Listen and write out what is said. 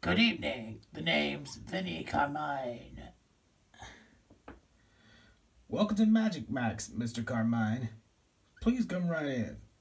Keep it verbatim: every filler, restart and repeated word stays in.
Good evening. The name's Vinnie Carmine. Welcome to Magic Mack, Mister Carmine. Please come right in.